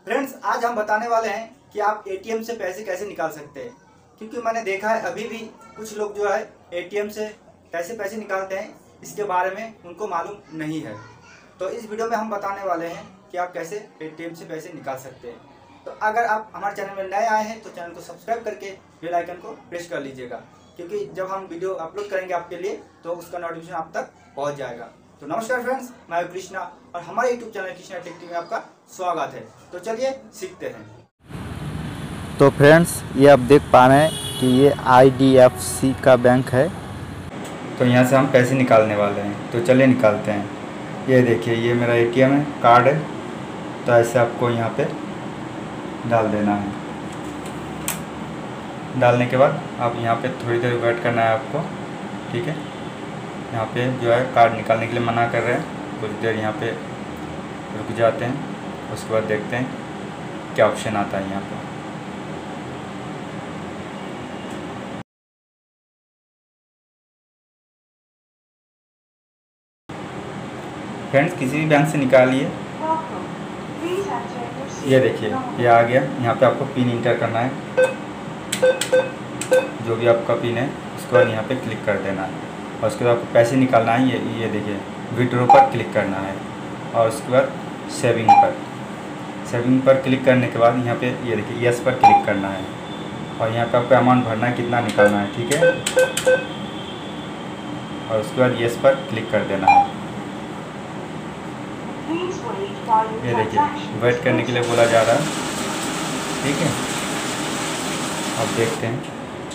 Friends, आज हम बताने वाले हैं कि आप एटीएम से पैसे कैसे निकाल सकते हैं। क्योंकि मैंने देखा है अभी भी कुछ लोग जो है एटीएम से कैसे पैसे निकालते हैं, इसके बारे में उनको मालूम नहीं है। तो इस वीडियो में हम बताने वाले हैं कि आप कैसे एटीएम से पैसे निकाल सकते हैं। तो अगर आप हमारे चैनल में नए आए हैं तो चैनल को सब्सक्राइब करके बेल आइकन को प्रेस कर लीजिएगा, क्योंकि जब हम वीडियो अपलोड करेंगे आपके लिए तो उसका नोटिफिकेशन आप तक पहुंच जाएगा। तो नमस्कार फ्रेंड्स, मैं हूं कृष्णा और हमारे YouTube channel Krishna tech TV में आपका स्वागत है। तो चलिए सीखते हैं। तो फ्रेंड्स, ये आप देख पा रहे हैं कि ये IDFC का बैंक है। तो यहाँ से हम पैसे निकालने वाले हैं, तो चलिए निकालते हैं। ये देखिए, ये मेरा एटीएम है, कार्ड है। तो ऐसे आपको यहाँ पे डाल देना है। डालने के बाद आप यहाँ पे थोड़ी देर वेट करना है आपको, ठीक है। यहाँ पे जो है कार्ड निकालने के लिए मना कर रहे हैं, कुछ देर यहाँ पे रुक जाते हैं। उसके बाद देखते हैं क्या ऑप्शन आता है यहाँ पे। फ्रेंड्स, किसी भी बैंक से निकालिए। ये देखिए, ये आ गया। यहाँ पे आपको पिन इंटर करना है, जो भी आपका पिन है। उसके बाद यहाँ पे क्लिक कर देना है और उसके बाद आपको पैसे निकालना है। ये देखिए, विड्रॉ पर क्लिक करना है और उसके बाद सेविंग पर क्लिक करने के बाद यहाँ पे ये देखिए यस पर क्लिक करना है और यहाँ पे आपको अमाउंट भरना है, कितना निकालना है, ठीक है। और उसके बाद यस पर क्लिक कर देना है। ये देखिए, वेट करने के लिए बोला जा रहा है, ठीक है। अब देखते हैं,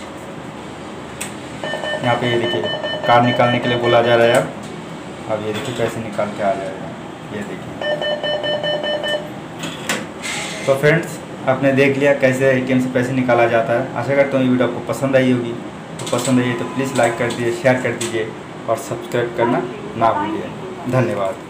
यहाँ पे ये देखिए कार्ड निकालने के लिए बोला जा रहा है। अब ये देखिए पैसे निकाल के आ जाएगा, ये देखिए। तो फ्रेंड्स, आपने देख लिया कैसे एटीएम से पैसे निकाला जाता है। आशा करता हूँ ये वीडियो आपको पसंद आई होगी। तो पसंद आई तो प्लीज़ लाइक कर दीजिए, शेयर कर दीजिए और सब्सक्राइब करना ना भूलिए। धन्यवाद।